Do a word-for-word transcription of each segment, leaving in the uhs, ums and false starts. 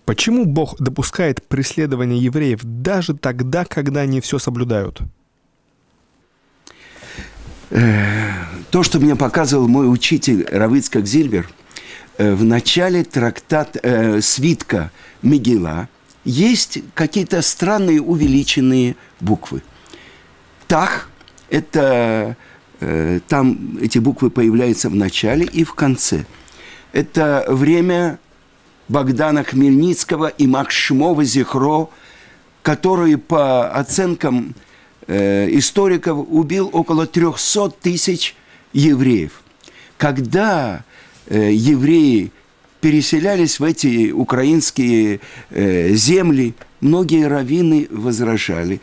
Почему Бог допускает преследование евреев даже тогда, когда они все соблюдают? То, что мне показывал мой учитель Рав Ицхак Зильбер, в начале трактата э, свитка Мегила есть какие-то странные увеличенные буквы. Тах – это э, там эти буквы появляются в начале и в конце. Это время Богдана Хмельницкого и Макшмова Зихро, который по оценкам э, историков убил около трехсот тысяч евреев. Когда э, евреи переселялись в эти украинские э, земли, многие раввины возражали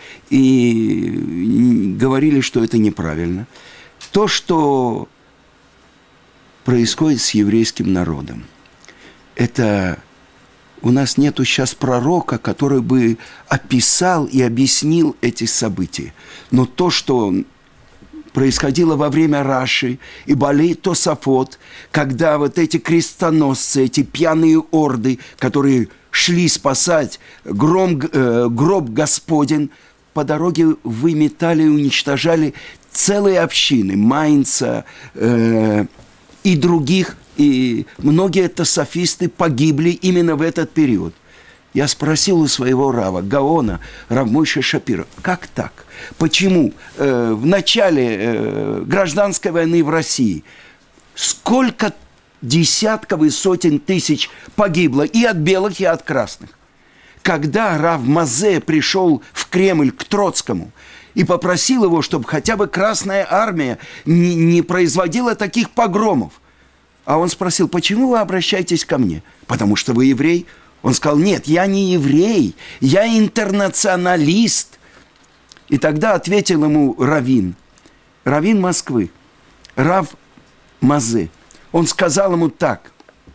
и говорили, что это неправильно. То, что происходит с еврейским народом, это у нас нету сейчас пророка, который бы описал и объяснил эти события. Но то, что происходило во время Раши и Балей Тосафот, когда вот эти крестоносцы, эти пьяные орды, которые шли спасать гром, э, гроб Господень, по дороге выметали и уничтожали целые общины Майнца э, и других, и многие тосафисты погибли именно в этот период. Я спросил у своего рава, Гаона, Рав Мойше Шапира, как так? Почему э, в начале э, гражданской войны в России сколько десятков и сотен тысяч погибло и от белых, и от красных? Когда Рав Мазе пришел в Кремль к Троцкому и попросил его, чтобы хотя бы Красная Армия не, не производила таких погромов, а он спросил, почему вы обращаетесь ко мне? Потому что вы еврей. Он сказал, нет, я не еврей, я интернационалист. И тогда ответил ему раввин, раввин Москвы, Рав Мазе. Он сказал ему так: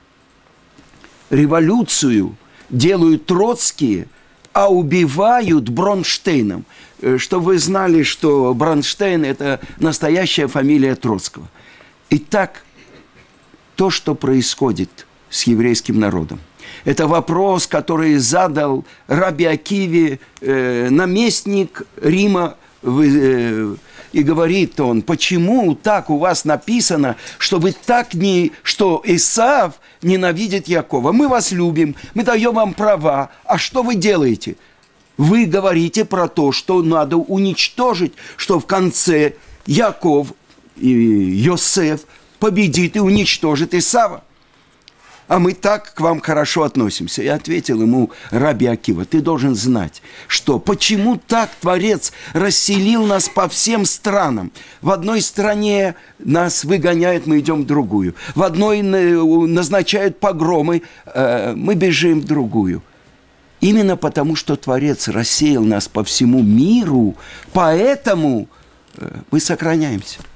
революцию делают троцкие, а убивают Бронштейном. Чтобы вы знали, что Бронштейн – это настоящая фамилия Троцкого. Итак, то, что происходит с еврейским народом, это вопрос, который задал Раби Акиве, э, наместник Рима, э, и говорит он, почему так у вас написано, что вы так не, что Исав ненавидит Якова. Мы вас любим, мы даем вам права, а что вы делаете? Вы говорите про то, что надо уничтожить, что в конце Яков и Йосеф победит и уничтожит Исава. А мы так к вам хорошо относимся. И ответил ему Раби Акива, ты должен знать, что почему так Творец расселил нас по всем странам. В одной стране нас выгоняют, мы идем в другую. В одной назначают погромы, мы бежим в другую. Именно потому, что Творец рассеял нас по всему миру, поэтому мы сохраняемся.